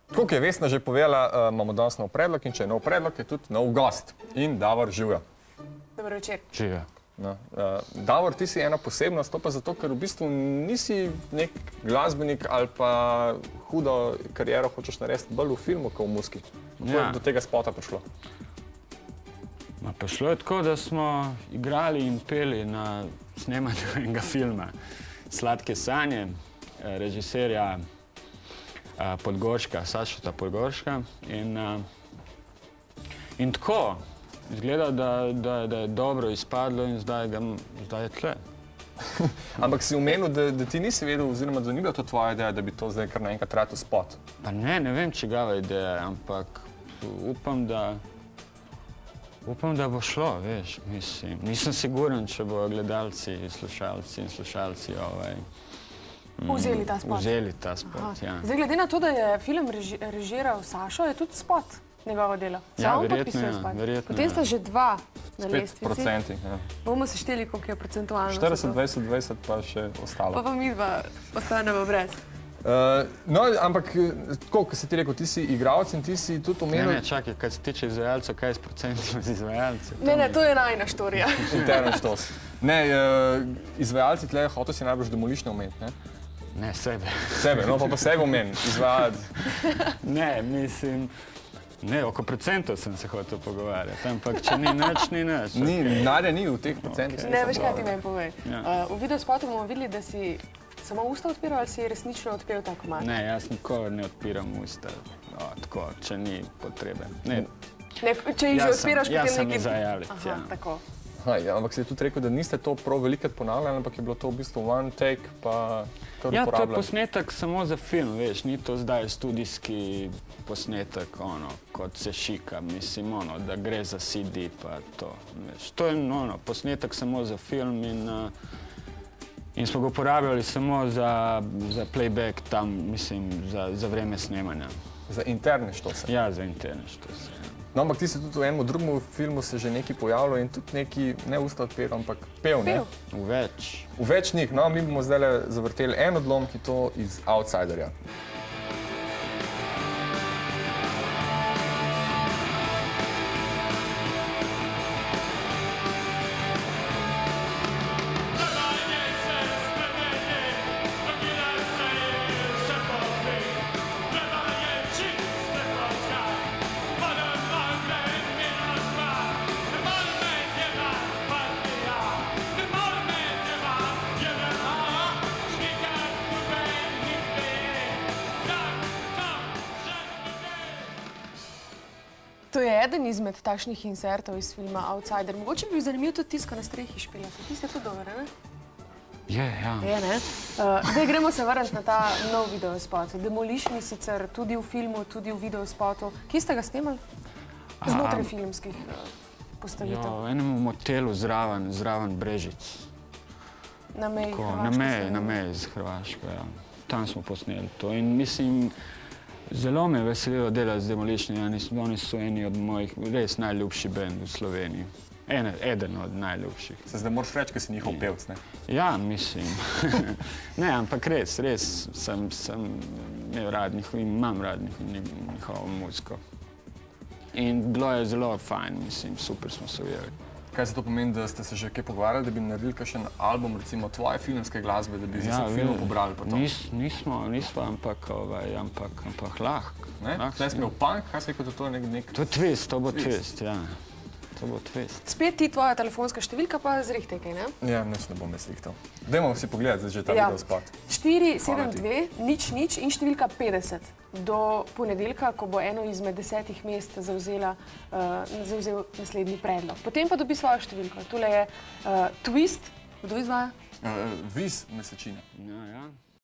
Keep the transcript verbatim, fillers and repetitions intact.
Tako je Vesna že povedala, imamo danes nov predlog in če je nov predlog, je tudi nov gost. In Davor, živjo. Dobar večer. Živjo. Davor, ti si ena posebnost, to pa zato, ker v bistvu nisi nek glasbenik ali pa hudo kariero hočeš narediti bolj v filmu, kot v muziki. Kako je do tega spota prišlo? Prišlo je tako, da smo igrali in peli na snemanju enega filma Sladke sanje, režiserja Podgorška, Sašota Podgorška. In tako, izgleda, da je dobro izpadlo in zdaj je tle. Ampak si omenil, da ti nisi vedel, oziroma da ni bila to tvoja ideja, da bi to zdaj kar naenkrat tratil spot? Pa ne, ne vem, čigava ideja, ampak upam, da Upam, da bo šlo, veš, mislim. Nisem siguren, če bo gledalci, slušalci in slušalci vzeli ta spot. Vzeli ta spot, ja. Zdaj, glede na to, da je film režiral Sašo, je tudi spot njegovo delo. Ja, verjetno je, verjetno je. Potem sta že dva na lestvici. Spet procenti, ja. Bomo se šteli, koliko je procentualno. štirideset, dvajset, dvajset pa še ostalo. Pa pa mi dva ostanemo brez. No, ampak, tako, ko si ti rekel, ti si igralec in ti si tudi omenil... Ne, ne, čakaj, kad se tiče izvajalcev, kaj je s procentima z izvajalcev? Ne, ne, to je najna štorija. Interno štos. Ne, izvajalci tle, hotel si najbolj demolišne omeniti, ne? Ne, sebe. Sebe, no pa pa sebe omeniti, izvajalci. Ne, mislim... Ne, oko procentov sem se hotel pogovarjati, ampak če ni nič, ni nič. Ni, denarja ni v teh procentih. Ne, veš kaj ti meni povej. V videospotu bomo videli, da si samo usta odpiral ali si resnično odpel ta komad? Ne, jaz nikoli ne odpiram usta, tako, če ni potrebe. Ne, če jih že odpiraš, potem neki... Jaz sem izvajalec, ja. Aha, tako. Ampak si tudi rekel, da niste to prav velikrat ponavljali, ampak je bilo to v bistvu one take, pa kar uporabljali. Ja, to je posnetek samo za film, veš, ni to zdaj studijski posnetek, ono, kot se šika, mislim, ono, da gre za C D, pa to, veš. To je, ono, posnetek samo za film in in smo ga uporabljali samo za playback tam, mislim, za vreme snemanja. Za interne štose? Ja, za interne štose. No, ampak ti si tudi v enem drugem filmu se že nekaj pojavilo in tudi neki, ne usta odpiral, ampak pel, ne? V več. V več njih. No, mi bomo zdaj zavrteli en odlom, ki to iz Outsiderja. To je eden izmed takšnih insertov iz filma Outsider. Mogoče bi bil zanimiv tudi tiska na strehi špilati. Ti ste tudi dober, ne? Je, ja. Je, ne? Zdaj gremo se vrniti na ta nov videospot. Demolition sicer tudi v filmu, tudi v videospotu. Kje ste ga snemali? Znotraj filmskih postavitev. Ja, v enem motelu zraven, zraven Brežic. Na meji Hrvaške? Na meji, na meji z Hrvaško, ja. Tam smo posneli to in mislim, zelo me je veselilo delati z Demolition, oni so eni od mojih res najljubši bend v Sloveniji. Eden od najljubših. Se zdaj moraš reči, ker si njihov pevc, ne? Ja, mislim. Ne, ampak res, res sem imel rad njihov in imam rad njihovo muziko. In bilo je zelo fajn, mislim, super smo se ujeli. Kaj se to pomeni, da ste se že kaj pogovarjali, da bi naredili kakšen album, recimo tvoje filmske glasbe, da bi z filmu pobrali pa to? Nismo, nismo, ampak lahko. Ne? Tle si imel punk, kaj si rekel, da to je nek... To je twist, to bo twist, ja. To bo twist. Spet ti tvoja telefonska številka pa zrihtaj kaj, ne? Ja, nič ne bom jaz rihtal. Dajmo si pogledati, zdaj že ta videospot. štiri sedem dve, nič nič in številka petdeset. Do ponedeljka, ko bo eno izmed desetih mest zavzel naslednji predlog. Potem pa dobi svojo številko. Tule je Twist. Kdo izvaja? Viz Mesečina. Ja, ja.